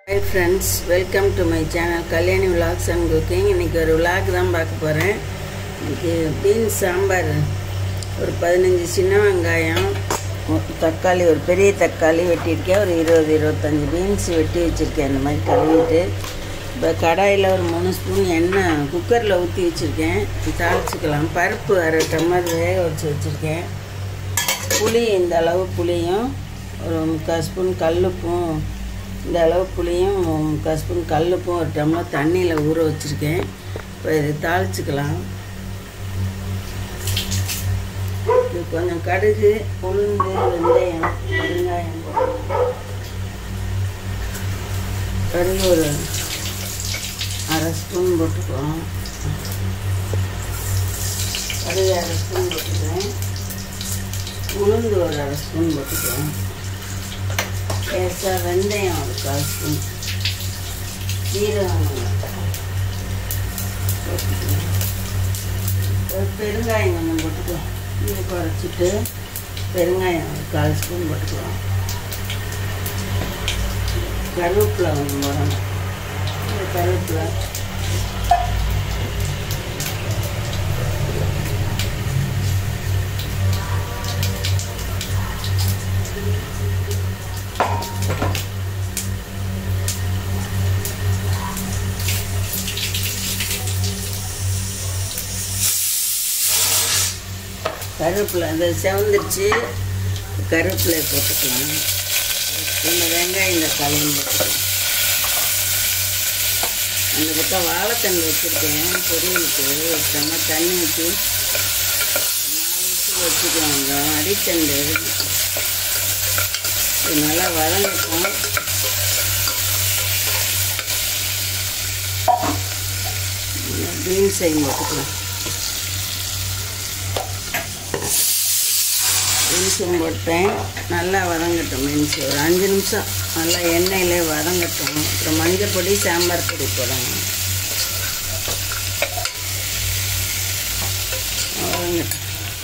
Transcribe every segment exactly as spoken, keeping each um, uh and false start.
Hi friends, welcome to my channel Kalyani Vlogs and Cooking. இன்னைக்கு ஒரு vlog தான் பார்க்க போறேன். இன்னைக்கு பீன்ஸ் சாம்பார், ஒரு பதினஞ்சு சின்ன வெங்காயம், தக்காளி, ஒரு பெரிய தக்காளி வெட்டியிருக்கேன், ஒரு இருபது இருபத்தஞ்சு பீன்ஸ் வெட்டி வச்சிருக்கேன். அந்த மாதிரி கழுவிட்டு இப்போ கடாயில் ஒரு மூணு ஸ்பூன் எண்ணெய் குக்கரில் ஊற்றி வச்சுருக்கேன். தாளிச்சிக்கலாம். பருப்பு அரை டம்ளர் வேக வச்சு வச்சுருக்கேன். புளி இந்த அளவு புளியும் ஒரு முக்கால் ஸ்பூன் கல்லுப்பும் இந்த அளவு புளியும் முக்கால் ஸ்பூன் கல்லுப்பும் ஒரு டம்ளர் தண்ணியில் ஊற வச்சுருக்கேன். இப்போ இது தாளிச்சிக்கலாம். இது கொஞ்சம் கடுகு, உளுந்து, வெந்தயம், வெங்காயம், கடுகு ஒரு அரை ஸ்பூன் போட்டுக்குவோம். கடுகு அரை ஸ்பூன் போட்டுக்குவேன். உளுந்து ஒரு அரை ஸ்பூன் போட்டுக்குவோம். லேசாக வெந்தயம் ஒரு கால் ஸ்பூன், சீரகம் போட்டுக்குவோம். ஒரு பெருங்காயம் கொஞ்சம் போட்டுக்குவோம். இது குறைச்சிட்டு பெருங்காயம் ஒரு கால் ஸ்பூன் போட்டுக்குவோம். கருவேப்பிலை கொஞ்சம் போடணும். கருவேப்பிலை கருவேப்பிலை அந்த செவந்துருச்சு. கருவேப்பிலை போட்டுக்கலாம். இந்த வெங்காயம் இந்த தக்காளியும் போட்டுக்கலாம். அந்த பக்கம் வாழைத்தண்டு வச்சுருக்கேன் பொரியலுக்கு. நம்ம தண்ணி ஊற்றி நாலு விசில் வச்சுக்குவாங்க. அடித்தண்டு இது நல்லா வதங்கட்டும். பீன்ஸையும் போட்டுக்கலாம். பீன்ஸும் போட்டேன். நல்லா வதங்கட்டும். பீன்ஸ் ஒரு அஞ்சு நிமிஷம் நல்லா எண்ணெயிலே வதங்கட்டும். அப்புறம் மஞ்சள் பொடி, சாம்பார் பொடி போடணும். வதங்கட்டும்.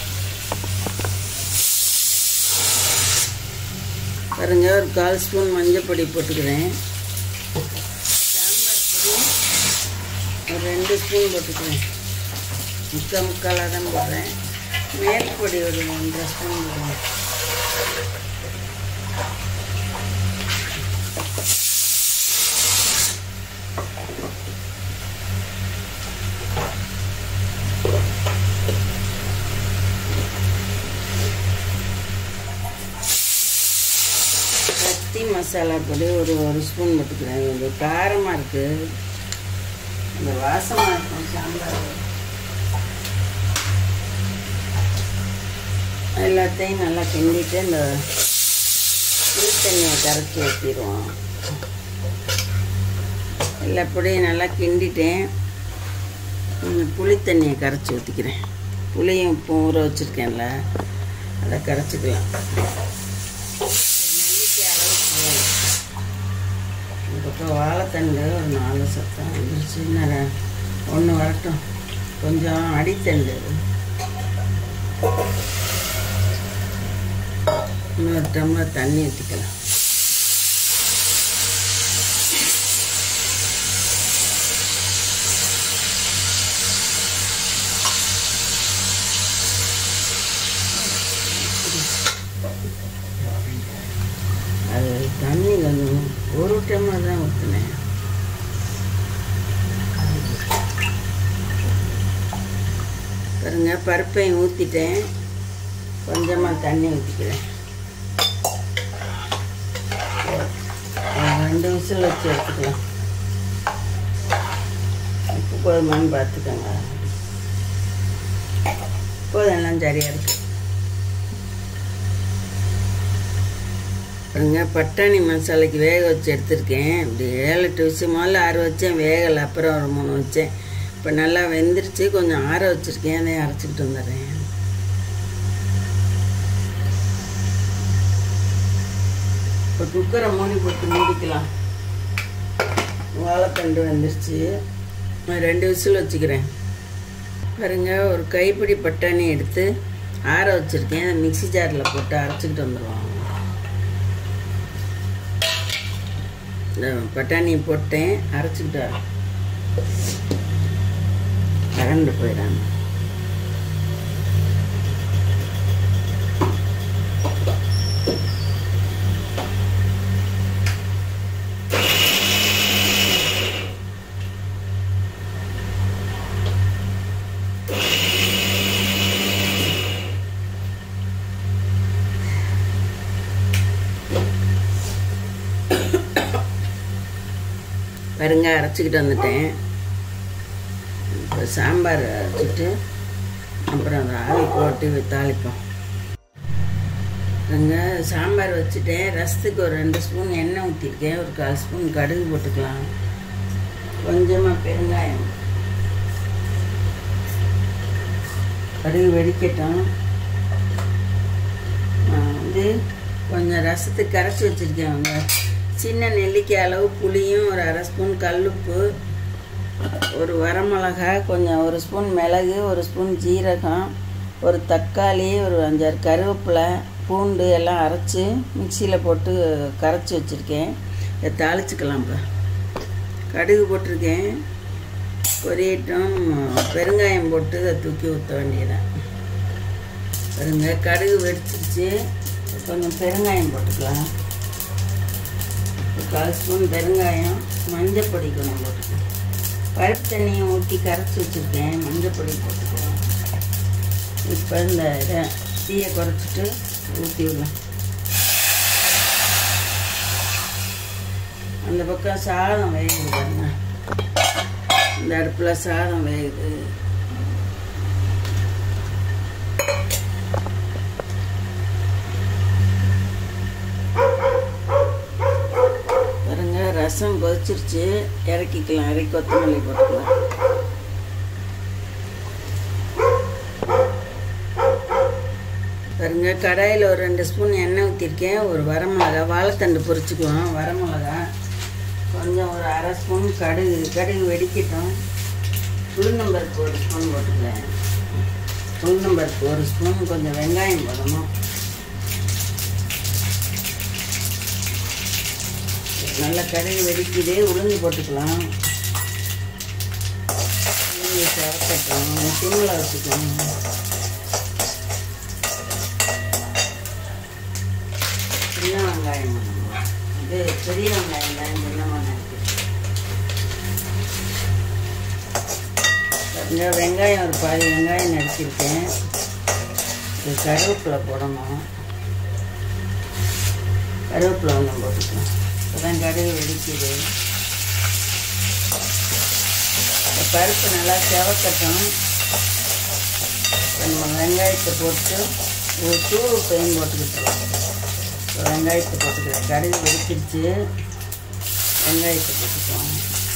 பாருங்க, ஒரு கால் ஸ்பூன் மஞ்சள் பொடி போட்டுக்கிறேன். சாம்பார் பொடி ஒரு ரெண்டு ஸ்பூன் போட்டுக்கிறேன். முக்கால் முக்காலாக தான் போடுறேன். மேல் பொடி ஒரு ஒன்றரை ஸ்பூன் போடுவேன். கத்தி மசாலா பொடி ஒரு ஒரு ஸ்பூன் போட்டுக்கிறேன். இது காரமாக இருக்குது, இந்த வாசமாக இருக்கும் சாம்பார். எல்லாத்தையும் நல்லா கிண்டிட்டு இந்த புளி தண்ணியை கரைச்சி ஊற்றிடுவோம். எல்லா பொடியும் நல்லா கிண்டிட்டேன். புளி தண்ணியை கரைச்சி ஊற்றிக்கிறேன். புளியும் உப்பும் ஊற வச்சுருக்கேன்ல, அதை கரைச்சிக்கலாம். நெல்லிக்காய் அளவுக்கு அதுக்கப்புறம் வாழைத்தண்டு ஒரு நாலு சத்தம் வந்துருச்சு. இன்னும் ஒன்று வரட்டும். கொஞ்சம் அடித்தண்டு இன்னொரு டம்ளர் தண்ணி ஊற்றிக்கலாம். அது தண்ணி கொஞ்சம் ஒரு டம்ளர் தான் ஊற்றினேன். பாருங்க, பருப்பையும் ஊற்றிட்டேன். கொஞ்சமாக தண்ணி ஊற்றிக்கிறேன். ரெண்டு விசில் வச்சு எடுத்துக்கலாம். உப்பு போதுமான்னு பார்த்துக்கோங்க. போதெல்லாம் சரியாக இருக்கு. பாருங்க, பட்டாணி மசாலைக்கு வேக வச்சு எடுத்துருக்கேன். இப்படி ஏழு எட்டு விசில் முதல்ல ஆறு வச்சேன், வேகலை. அப்புறம் ஒரு மூணு வச்சேன். இப்போ நல்லா வெந்துருச்சு. கொஞ்சம் ஆற வச்சுருக்கேன், அதையும் அரைச்சிக்கிட்டு வந்துடுறேன். இப்போ குக்கரை மூடி போட்டு மூடிக்கலாம். வாழைத்தண்டு வந்துருச்சு. நான் ரெண்டு விசில் வச்சுக்கிறேன். பாருங்க, ஒரு கைப்பிடி பட்டாணி எடுத்து ஆற வச்சுருக்கேன். மிக்சி ஜாரில் போட்டு அரைச்சிக்கிட்டு வந்துடுவோம். இந்த பட்டாணி போட்டேன், அரைச்சிக்கிட்டா கரண்டு போயிடாம. பாருங்க, அரைச்சிக்கிட்டு வந்துட்டேன். இப்போ சாம்பார் அரைச்சிட்டு அப்புறம் அதை ஆவி போட்டு தாளிப்போம். பாருங்க, சாம்பார் வச்சுட்டேன். ரசத்துக்கு ஒரு ரெண்டு ஸ்பூன் எண்ணெய் ஊற்றிருக்கேன். ஒரு கால் ஸ்பூன் கடுகு போட்டுக்கலாம். கொஞ்சமாக பெருங்காயம். கடுகு வெடிக்கட்டும். நான் வந்து கொஞ்சம் ரசத்துக்கு கரைச்சி வச்சுருக்கேன். அவங்க சின்ன நெல்லிக்காய் அளவு புளியும், ஒரு அரை ஸ்பூன் கல்லுப்பு, ஒரு வரமிளகா, கொஞ்சம் ஒரு ஸ்பூன் மிளகு, ஒரு ஸ்பூன் ஜீரகம், ஒரு தக்காளி, ஒரு அஞ்சாறு கருவேப்பிலை, பூண்டு எல்லாம் அரைச்சி மிக்சியில் போட்டு கரைச்சி வச்சுருக்கேன். இதை தாளிச்சுக்கலாம். இப்போ கடுகு போட்டிருக்கேன், பொரியட்டும். பெருங்காயம் போட்டு அதை தூக்கி ஊற்ற வேண்டியதான். பாருங்க, கடுகு வெடிச்சிருச்சு. கொஞ்சம் பெருங்காயம் போட்டுக்கலாம். கால் ஸ்பூன் பெருங்காயம், மஞ்சள் பொடி கொஞ்சம் போட்டுக்கலாம். பருப்பு தண்ணியை ஊற்றி கரைச்சி வச்சுருக்கேன். மஞ்சள் பொடி போட்டுக்கலாம். இப்போ இந்த இதை தீயை குறைச்சிட்டு ஊற்றி விடலாம். அந்த பக்கம் சாதம் வேகுது பாருங்க. இந்த அடுப்பில் சாதம் வேகுது. ரசம் கொதிச்சிருச்சு, இறக்கிக்கலாம். இறக்கி கொத்தமல்லி போட்டுக்கலாம். பாருங்க, கடாயில் ஒரு ரெண்டு ஸ்பூன் எண்ணெய் ஊற்றிருக்கேன். ஒரு வரமிளகா, வாழைத்தண்டு பொரிச்சுக்குவோம். வரமிளகா கொஞ்சம் ஒரு அரை ஸ்பூன் கடுகு. கடுகு வெடிக்கட்டும். உளுந்தம்பருப்பு ஒரு ஸ்பூன் போட்டுக்கலாம். உளுந்தம்பருப்பு ஒரு ஸ்பூன். கொஞ்சம் வெங்காயம் போடணும். நல்லா கடுகு வெடிக்குது. உளுந்து போட்டுக்கலாம். உளுந்து சேர்க்கட்டும். சிம்மில் வச்சுக்கணும். சின்ன வெங்காயம் இது பெரிய வெங்காயம் தான். சின்ன வெங்காயம் கொஞ்சம் வெங்காயம் ஒரு பாதி வெங்காயம் நடிச்சிருக்கேன். இது கருவேப்பிலை போடணும். கருவேப்பிலை ஒன்றும் போட்டுக்கலாம். இப்போதான் கடுகு வெடிக்குது. இந்த பருப்பு நல்லா செவக்கட்டும். நம்ம வெங்காயத்தை போட்டு ஒரு தூள் உப்பையும் போட்டுக்கிட்டுருவோம். வெங்காயத்தை போட்டுக்கிறேன். கடுகு வெடிச்சிருச்சு. வெங்காயத்தை போட்டுக்குவோம்.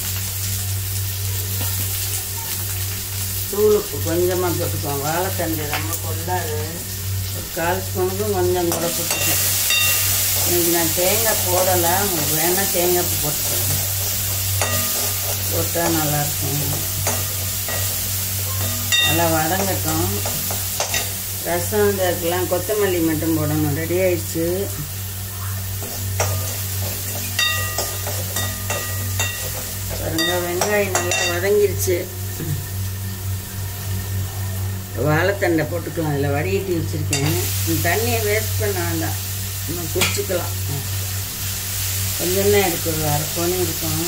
தூள் உப்பு கொஞ்சமாக போட்டுக்குவோம். வாழைத்தண்டு ரொம்ப கொள்ளாது. ஒரு கால் ஸ்பூனுக்கும் கொஞ்சம் கூட போட்டுக்குவோம். இன்னைக்கு நான் தேங்காய் போடலை. உங்களுக்கு வேணால் தேங்காய் பூ போட்டுக்கிறேன். போட்டால் நல்லாயிருக்கும். நல்லா வதங்கட்டும். ரசம் இதெல்லாம் கொத்தமல்லி மட்டும் போடணும். ரெடி ஆயிடுச்சு. பாருங்க, வெங்காயம் நல்லா வதங்கிருச்சு. வாழைத்தண்டை போட்டுக்கலாம். அதில் வடிகட்டி வச்சுருக்கேன். தண்ணியை வேஸ்ட் பண்ண வேண்டாம். நம்ம குடிச்சிக்கலாம். கொஞ்சம் தான் இருக்குது. ஒரு அரை கோணி இருக்கும்.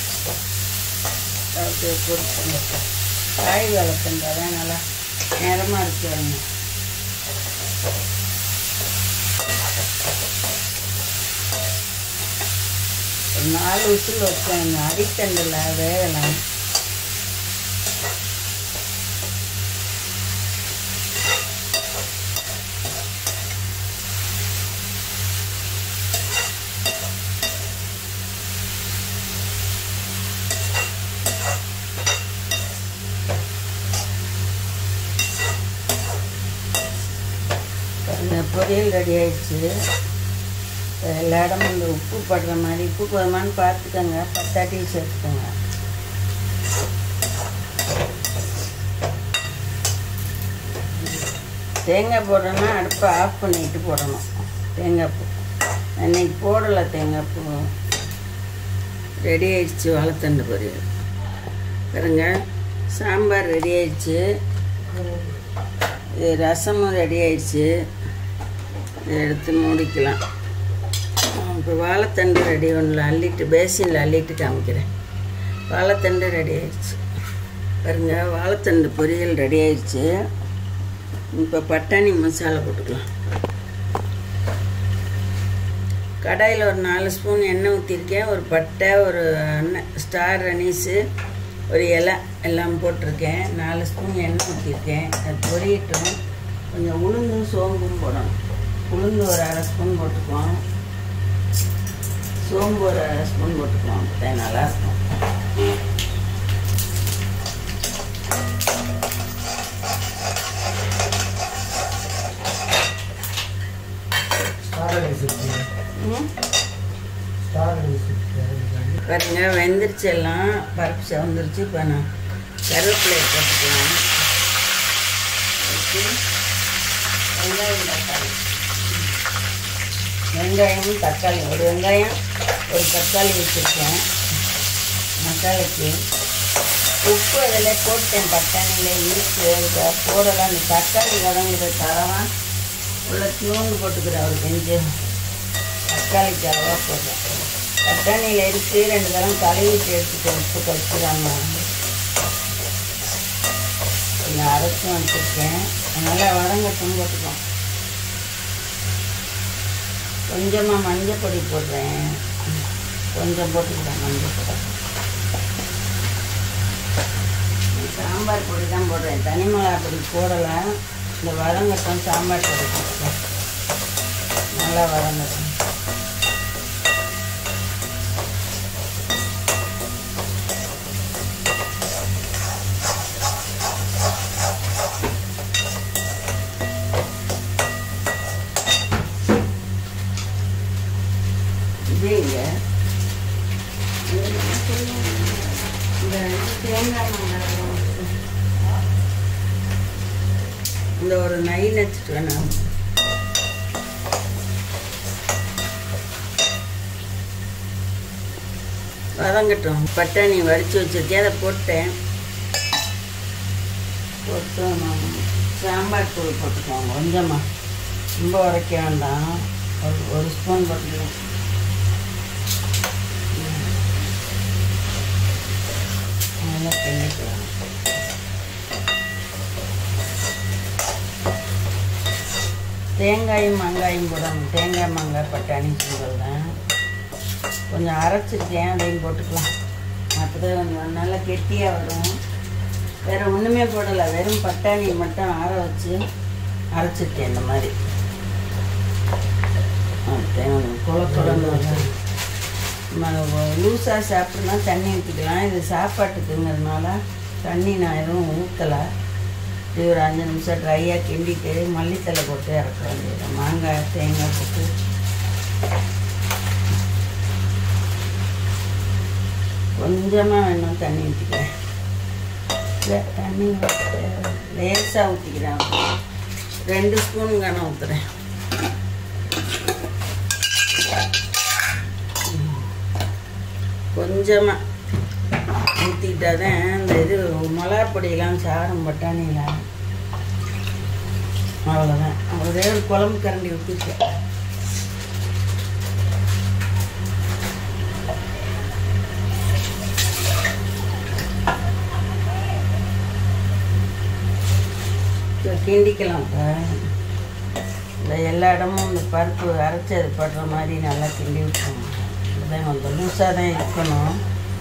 அது பொறுக்கணும். காய் வாழைத்தண்டை தான் நல்லா நேரமாக இருக்கு. வரணும். ஒரு நாலு விசில் வச்சேன். அடித்தண்டில் வேகலாம். பொரியல் ரெடி ஆயிடுச்சு. எல்லா இடமும் இந்த உப்பு படுற மாதிரி உப்பு போதுமானு பார்த்துக்கோங்க. பத்தாட்டியும் சேர்த்துக்கோங்க. தேங்காய் போடணும்னா அடுப்பை ஆஃப் பண்ணிட்டு போடணும். தேங்காய் பூ இன்னைக்கு போடலை. தேங்காய் பூ ரெடி ஆயிடுச்சு வாழைத்தண்டு பொரியல். பாருங்க, சாம்பார் ரெடி ஆயிடுச்சு, ரசமும் ரெடி ஆயிடுச்சு. இதை எடுத்து மூடிக்கலாம். இப்போ வாழைத்தண்டு ரெடி ஒன்றில் அள்ளிட்டு பேசினில் அள்ளிட்டு காமிக்கிறேன். வாழைத்தண்டு ரெடி ஆயிடுச்சு. பாருங்க, வாழைத்தண்டு பொரியல் ரெடி ஆயிடுச்சு. இப்போ பட்டாணி மசாலா போட்டுக்கலாம். கடாயில் ஒரு நாலு ஸ்பூன் எண்ணெய் ஊற்றிருக்கேன். ஒரு பட்டை, ஒரு ஸ்டார் அனீஸு, ஒரு இலை எல்லாம் போட்டிருக்கேன். நாலு ஸ்பூன் எண்ணெய் ஊற்றிருக்கேன். அது பொரியட்டும். கொஞ்சம் உளுந்தும் சோம்பும் போடணும். உளுந்து ஒரு அரை ஸ்பூன் போட்டுக்குவோம், சோம்பு ஒரு அரை ஸ்பூன் போட்டுக்குவோம். அப்போ நல்லாயிருக்கும். பாருங்க, வெந்துருச்சு, எல்லாம் பருப்பு செவந்துருச்சு. இப்போ நான் கருவேப்பிலை போட்டுக்கலாம். வெங்காயம் தக்காளி வெங்காயமும் தக்காளி ஒரு வெங்காயம் ஒரு தக்காளி வச்சுருக்கேன். மசாலைக்கு உப்பு அதில் போட்டேன். பட்டாணியில் இருக்கு, இதை போடலாம். அந்த தக்காளி வதங்குறதுக்காகலாம் உள்ள தூண்டு போட்டுக்கிறேன். ஒரு கொஞ்சம் தக்காளிக்காக போடுறேன். பட்டாணியில் இருக்கு, ரெண்டு தரம் கழுவிட்டு எடுத்துட்டேன். உப்பு கழிச்சிடாம கொஞ்சம் அரைச்சும் வச்சுருக்கேன். நல்லா வதங்கட்டும் போட்டுக்கோம். கொஞ்சமாக மஞ்சள் பொடி போடுறேன். கொஞ்சம் போட்டுக்கிறேன் மஞ்சள் பொடி. சாம்பார் பொடி தான் போடுறேன், தனி மிளகா பொடி போடலை. இந்த வதங்கட்டும், சாம்பார் பொடி போட்டுக்கிறேன். நல்லா வதங்கட்டும். இதேங்க இந்த தேங்காய் இந்த ஒரு நெய் நச்சுட்டு வேணாம். வதங்கட்டும். பட்டாணி வடித்து வச்சுருக்கேன், அதை போட்டேன். போட்டு சாம்பார் தூள் போட்டுக்குவாங்க கொஞ்சமாக, ரொம்ப உரைக்க வேண்டாம். ஒரு ஒரு ஸ்பூன் போட்டுக்கலாம். நல்லா கிண்டிக்கலாம். தேங்காயும் மாங்காயும் போடணும். தேங்காய் மாங்காய் பட்டாணி சுண்டல் தான் கொஞ்சம் அரைச்சிருக்கேன், அதையும் போட்டுக்கலாம். அப்போ தான் கொஞ்சம் நல்லா கெட்டியாக வரும். வேறு ஒன்றுமே போடலை, வெறும் பட்டாணி மட்டும் ஆற வச்சு அரைச்சிருக்கேன். இந்த மாதிரி குழ குழம்பு லூஸாக சாப்பிட்னா தண்ணி ஊற்றிக்கலாம். இது சாப்பாட்டுக்குங்கிறதுனால தண்ணி நான் எதுவும் ஊற்றலை. இது ஒரு அஞ்சு நிமிஷம் ட்ரையாக கிண்டிட்டு மல்லித்தலை போட்டு இறக்க வேண்டியது. மாங்காய் தேங்காய் போட்டு கொஞ்சமாக வேணும் தண்ணி ஊற்றிக்கிறேன். இல்லை தண்ணி லேசாக ஊற்றிக்கிறேன். ரெண்டு ஸ்பூன் கணம் ஊற்றுறேன். கொஞ்சமாக ஊற்றிக்கிட்டா தான் இந்த இது மிளகா பொடியெல்லாம் சாரும் பட்டாணியில். அவ்வளோதான். ஒரே ஒரு குழம்பு கரண்டி ஊற்றிருக்கேன். கிண்டிக்கலாம். இப்போ இந்த எல்லா இடமும் இந்த பருப்பு அரைச்சது படுற மாதிரி நல்லா கிண்டி விட்டுருவோம். அதுதான் கொஞ்சம் லூஸாக தான் இருக்கணும்.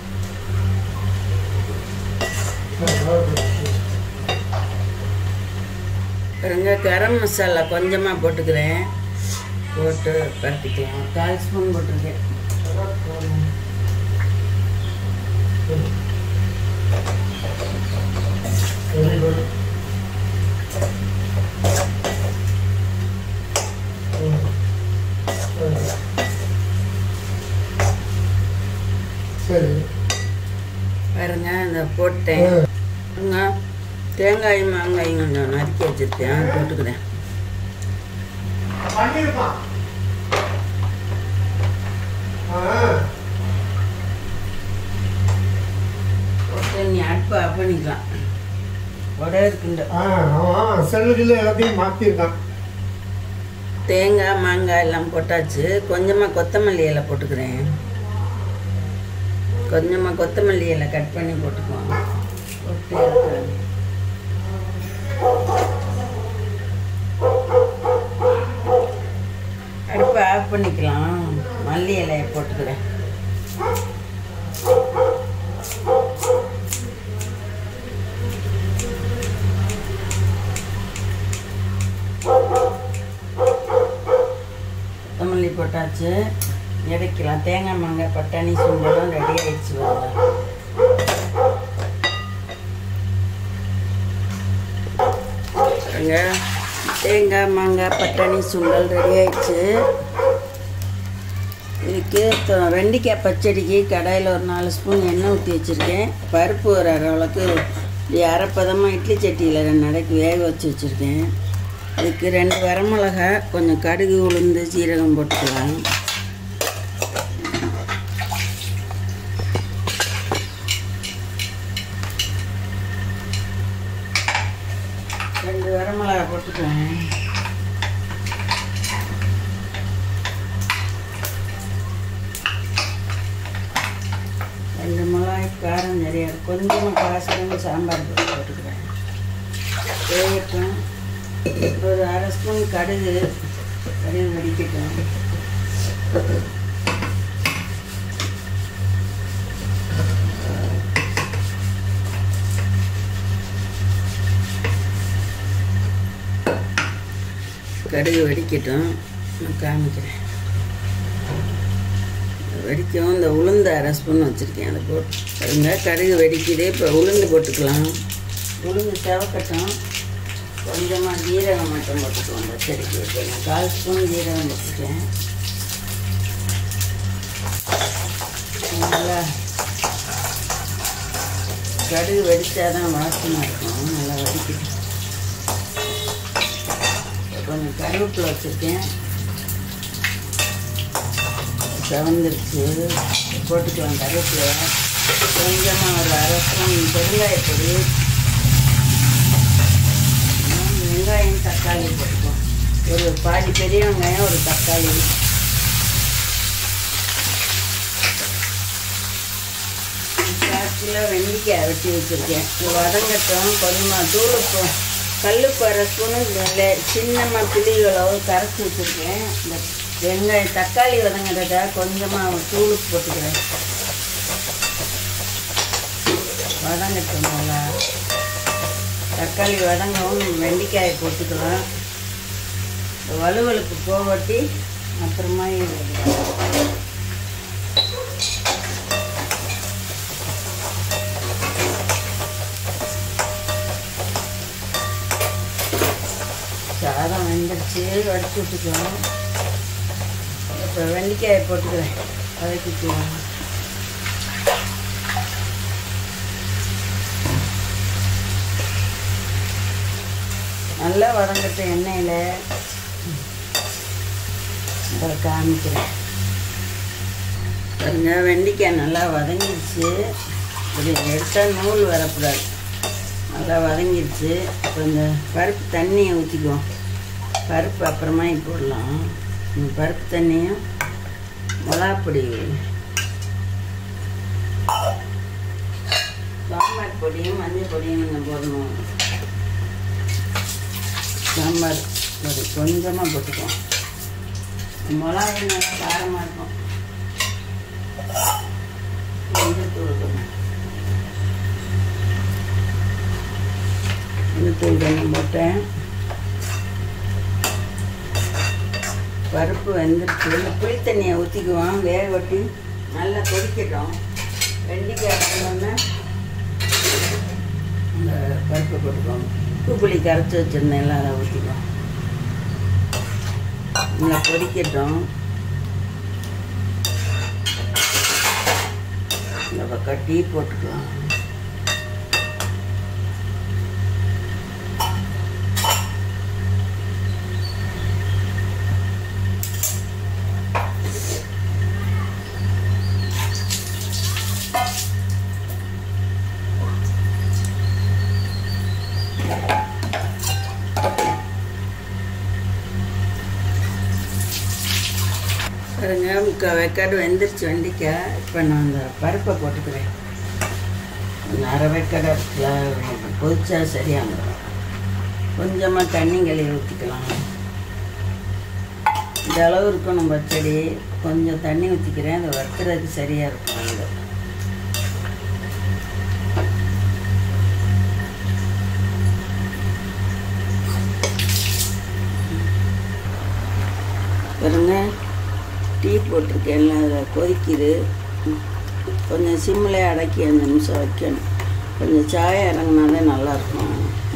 பாருங்க, கரம் மசாலா கொஞ்சமாக போட்டுக்கிறேன். போட்டு பரட்டிக்கலாம். கால் ஸ்பூன் போட்டிருக்கேன். பாருங்க, இந்த போட்டேன். தேங்காயும் மாங்காயும் கொஞ்சம் நறுக்கி வச்சுருக்கேன், போட்டுக்கிறேன். அடுப்பு ஆஃப் பண்ணிக்கலாம். உடனே இருக்குண்டு. ஆ ஆமாம் செல்லுக்குள்ள எல்லாத்தையும் மாற்றிருக்கான். தேங்காய் மாங்காய் எல்லாம் போட்டாச்சு. கொஞ்சமாக கொத்தமல்லி இலை போட்டுக்கிறேன். கொஞ்சமாக கொத்தமல்லி இலை கட் பண்ணி போட்டுக்குவோம். போட்டு அடுப்பை ஆஃப் பண்ணிக்கலாம். மல்லி இலையை போட்டுக்கிறேன். கொத்தமல்லி போட்டாச்சு. இறக்கலாம். தேங்காய் மாங்காய் பட்டாணி சுண்டலும் ரெடி ஆயிடுச்சு. பாருங்க, தேங்காய் மாங்காய் பட்டாணி சுண்டல் ரெடி ஆயிடுச்சு. இதுக்கு வெண்டைக்காய் பச்சடிக்கு கடாயில் ஒரு நாலு ஸ்பூன் எண்ணெய் ஊற்றி வச்சுருக்கேன். பருப்பு ஒரு அரை அளவுக்கு அரைப்பதமாக இட்லி சட்டியில் ரெண்டு நாளைக்கு வேக வச்சு வச்சுருக்கேன். அதுக்கு ரெண்டு வரமிளகா, கொஞ்சம் கடுகு உளுந்து சீரகம் போட்டுக்கலாம். ரெண்டு வரமிளகா போட்டுக்குவேன். ரெண்டு மிளகாய் காரம் நிறையா, கொஞ்சமாக காசு சாம்பார் போட்டு போட்டுக்கிறேன். தேவைக்கும் ஒரு அரை ஸ்பூன் கடுகு கடுகு வெடிக்கட்டும். கடுகு வெடிக்கட்டும், நான் காமிக்கிறேன். வெடிக்கவும் இந்த உளுந்து அரை ஸ்பூன் வச்சுருக்கேன். அதை போட்டு பாருங்க, கடுகு வெடிக்குது. இப்போ உளுந்து போட்டுக்கலாம். உளுந்து செவக்கட்டும். கொஞ்சமாக ஜீரகம் மட்டும் போட்டுக்குவோம். பச்சடிக்கு இப்போ நான் கால் ஸ்பூன் ஜீரகம் போட்டுருக்கேன். நல்லா கடுகு வெடித்தாதான் வாசமாக இருக்கும். நல்லா வெடிக்கட்டும். கொஞ்சம் கருவேப்பிலை வச்சுருக்கேன். செவந்துருச்சு. போட்டுக்கலாம் கருவேப்பிலை. கொஞ்சமாக ஒரு அரை ஸ்பூன் பெருங்காயப்பொடி, வெங்காயம் தக்காளி போட்டுக்குவோம். ஒரு பாதி பெரிய வெங்காயம், ஒரு தக்காளி. கால் கிலோ வெண்டைக்காய் வெட்டி வச்சுருக்கேன். வதங்கட்டும். கொஞ்சமாக தூளுப்பு கல்லுப்பு அரை ஸ்பூனு, சின்னமாக புளிகளவு கரைச்சி வச்சுருக்கேன். இந்த வெங்காயம் தக்காளி வதங்கிறத கொஞ்சமாக தூளுப்பு போட்டுக்கிறேன். வதங்கட்டும். நல்லா தக்காளி வதங்கவும் வெண்டைக்காயை போட்டுக்கலாம். வலுவலுக்கு போவட்டி அப்புறமா சாதம் வெந்துருச்சு. வடிச்சு விட்டுக்கலாம். இப்போ வெண்டைக்காயை போட்டுக்கிறேன். வதக்கிக்கலாம். நல்லா வதங்கட்டும் எண்ணெயில். இதை காமிக்கிறேன். பாருங்க, வெண்டைக்காய் நல்லா வதங்கிடுச்சு. இப்படி எடுத்தால் நூல் வரக்கூடாது. நல்லா வதங்கிடுச்சு. இப்போ இந்த பருப்பு தண்ணியை ஊற்றிக்குவோம். பருப்பு அப்புறமா போடலாம். இந்த பருப்பு தண்ணியும் மிளகாப்பொடி, சாம்பார் பொடியும் மஞ்சள் பொடியும் கொஞ்சம் போடணும். சாம்பார் பொடி கொஞ்சமாக போட்டுக்குவோம். மிளகாய் நல்லா காரமாக இருக்கும். மஞ்சள் தூள் தூள் கொஞ்சம் போட்டேன். பருப்பு வெந்துருச்சு. இந்த புளி தண்ணியை ஊற்றிக்குவோம். வேக வட்டி நல்லா கொதிக்கட்டும். வெண்டைக்காய் வந்தோடனே இந்த பருப்பு போட்டுக்குவோம். உப்பு புளி கரைச்சி வச்சுருந்தேன். எல்லாம் அதை ஊற்றிக்குவோம். நல்லா கொதிக்கட்டும். இந்த பக்கம் டீ போட்டுக்கலாம். பாருங்க முக்கால் வேக்காடு வெந்துருச்சு வெண்டிக்காய். இப்போ நான் அந்த பருப்பை போட்டுக்கிறேன். அரை வேக்காடாக இருக்குல்ல, கொதிச்சா சரியாக கொஞ்சமாக தண்ணி கழுவி ஊற்றிக்கலாம். இந்த அளவு இருக்கணும் பச்சடி. கொஞ்சம் தண்ணி ஊற்றிக்கிறேன், அதை வறுக்கிறதுக்கு சரியாக இருக்கும். அந்த பாருங்க டீ போட்டிருக்கேன்ல, அதில் கொதிக்குது. கொஞ்சம் சிம்மில் அடக்கி அஞ்சு நிமிஷம் வைக்கணும். கொஞ்சம் சாயம் இறங்கினாலே நல்லாயிருக்கும்.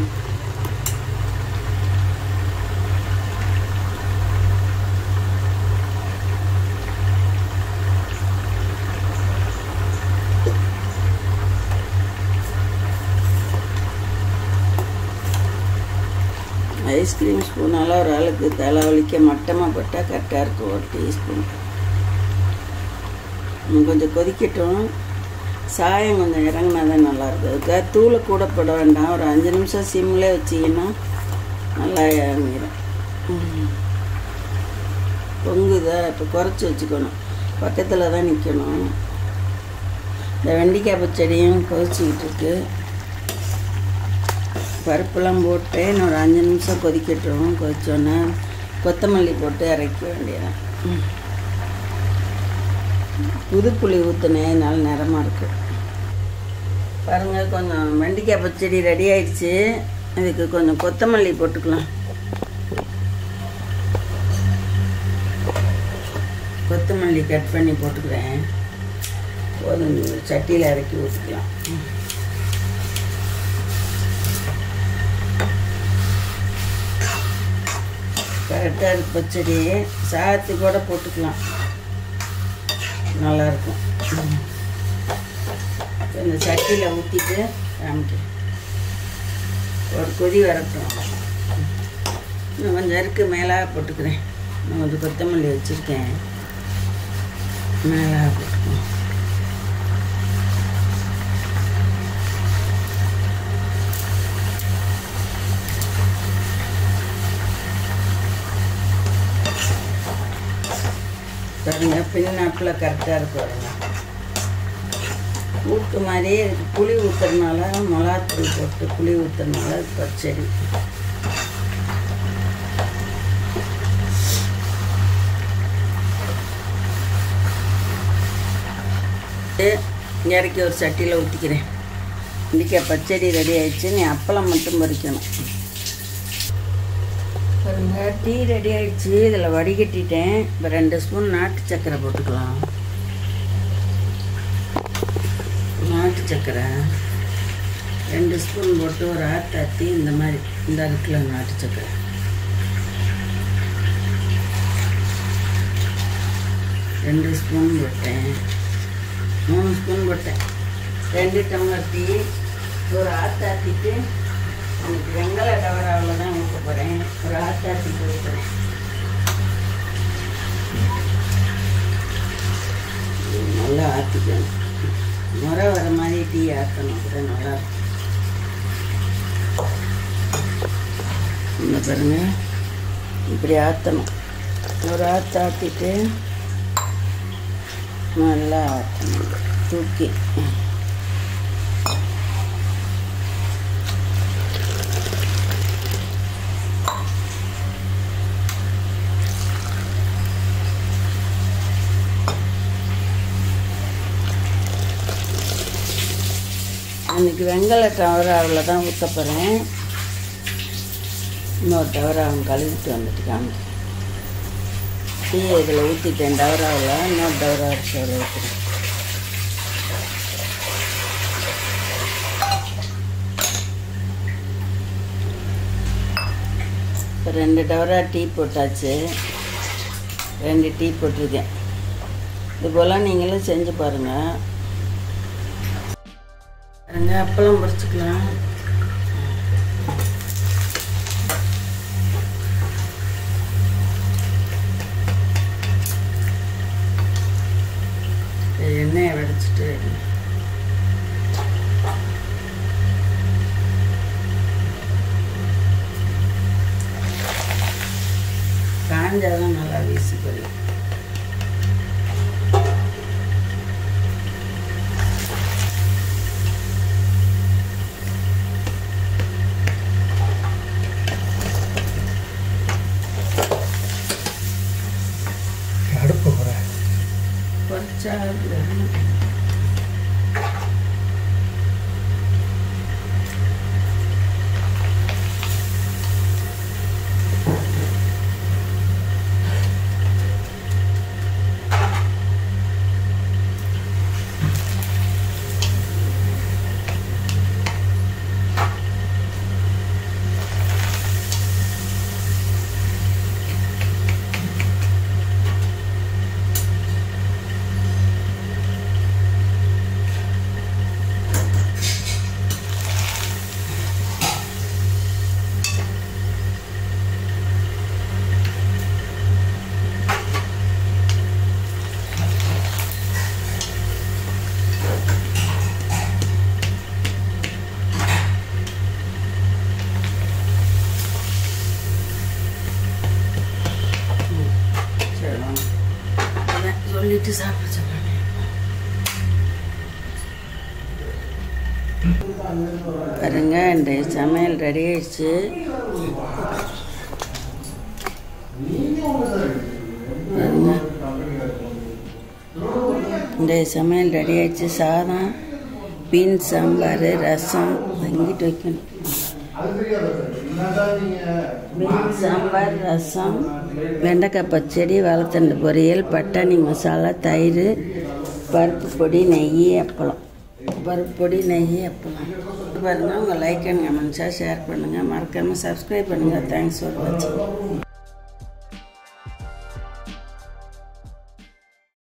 ஐஸ்கிரீம் ஸ்பூனால் ஒரு ஆளுக்கு தலைவலிக்க மட்டமாக போட்டால் கரெக்டாக இருக்கும். ஒரு டீஸ்பூன் கொஞ்சம் கொதிக்கட்டும். சாயம் கொஞ்சம் இறங்கினா தான் நல்லாயிருக்கும். அதுக்காக தூளை கூட போட வேண்டாம். ஒரு அஞ்சு நிமிஷம் சிம்மில் வச்சிங்கன்னா நல்லா இறங்கிடும். பொங்குதா இப்போ குறைச்சி வச்சுக்கணும். பக்கத்தில் தான் நிற்கணும். இந்த வெண்டிக்காய் பச்சடியும் கொதிச்சிக்கிட்டு இருக்கு. பருப்புலாம் போட்டு இன்னொரு அஞ்சு நிமிஷம் கொதிக்கட்டும். கொதிச்சோன்னே கொத்தமல்லி போட்டு இறக்க வேண்டியதான். புது புளி ஊற்றினேன், நல்ல நிறமாக இருக்குது. பாருங்கள் கொஞ்சம் வெண்டிக்காய் பச்சடி ரெடி ஆயிடுச்சு. இதுக்கு கொஞ்சம் கொத்தமல்லி போட்டுக்கலாம். கொத்தமல்லி கட் பண்ணி போட்டுக்கிறேன். போதும், சட்டியில் இறக்கி ஊற்றிக்கலாம். கரெக்டாக இருக்கு பச்சடி. சாத்து கூட போட்டுக்கலாம், நல்லாயிருக்கும். இந்த சட்டியில் ஊற்றிட்டு காமிட்டு ஒரு கொதி வரட்டும். இன்னும் கொஞ்சம் இருக்குது, மேலே போட்டுக்கிறேன். நான் கொஞ்சம் கொத்தமல்லி வச்சுருக்கேன், மேலே போட்டுக்கிறேன். பாருங்க பின்னாப்பில் கரெக்டாக இருக்கு. பாருங்க ஊற்று மாதிரியே இருக்குது. புளி ஊற்றுறதுனால, மிளகாத்தூள் போட்டு புளி ஊற்றுறதுனால பச்சடி. இறக்கி ஒரு சட்டியில் ஊற்றிக்கிறேன். வெண்டிக்காய் பச்சடி ரெடி ஆயிடுச்சு. நீ அப்பளம் மட்டும் பறிக்கணும். பாருங்க டீ ரெடி ஆயிடுச்சு. இதில் வடிகட்டிட்டேன். இப்போ ரெண்டு ஸ்பூன் நாட்டு சர்க்கரை போட்டுக்கலாம். நாட்டு சர்க்கரை ரெண்டு ஸ்பூன் போட்டு ஒரு ஆத்தாத்தி இந்த மாதிரி இந்த இருக்குல்ல நாட்டு சர்க்கரை. ரெண்டு ஸ்பூன் போட்டேன், மூணு ஸ்பூன் போட்டேன். ரெண்டு டம்ளர் டீ ஒரு ஆத்தாத்திட்டு எனக்கு வெங்கல டவராவில் தான் ஊற்ற போகிறேன். ஒரு ஆத்தாத்திட்டு ஊற்றுறேன். நல்லா ஆற்றிக்கணும். முறை வர மாதிரி டீ ஆற்றணும், கூட நல்லாயிருக்கும். இந்த பாருங்க இப்படி ஆற்றணும். ஒரு ஆற்று ஆற்றிட்டு நல்லா ஆற்றணும். தூக்கி அன்றைக்கி வெங்கல டவராவில் தான் ஊற்ற போகிறேன். இன்னொரு டவராவை கழுவிட்டு வந்துட்டு காமி டீ இதில் ஊற்றிட்டேன். டவராவில் இன்னொரு டவரா அரிசி அதில் ஊற்றுறேன். இப்போ ரெண்டு டவரா டீ போட்டாச்சு. ரெண்டு டீ போட்டிருக்கேன். இது போல் நீங்களும் செஞ்சு பாருங்கள். பாருங்க அப்பளம் பொரிச்சுக்கலாம். எண்ணெயை வடிச்சிட்டு காஞ்சாதான் நல்லா வீசி போயிடும். சாப்பிடுறேன். சொல்லிட்டு சாப்பிட சொல்லுங்க. பாருங்க, இந்த சமையல் ரெடி ஆயிடுச்சு. பாருங்க, இந்த சமையல் ரெடி ஆயிடுச்சு. சாதம், பீன்ஸ் சாம்பார், ரசம் வாங்கிட்டு வைக்கணும். பீன்ஸ் சாம்பார், ரசம், வெண்டைக்காய் பச்சடி, வாழைத்தண்டு பொரியல், பட்டாணி மசாலா, தயிர், பருப்பு பொடி, நெய், அப்பளம். பருப்பு பொடி, நெய், அப்பளம். பாருங்கள், உங்கள் லைக் அண்ட் கமெண்ட்ஸாக ஷேர் பண்ணுங்கள். மறக்காமல் சப்ஸ்கிரைப் பண்ணுங்கள். தேங்க்ஸ் ஃபார் வாட்சிங்.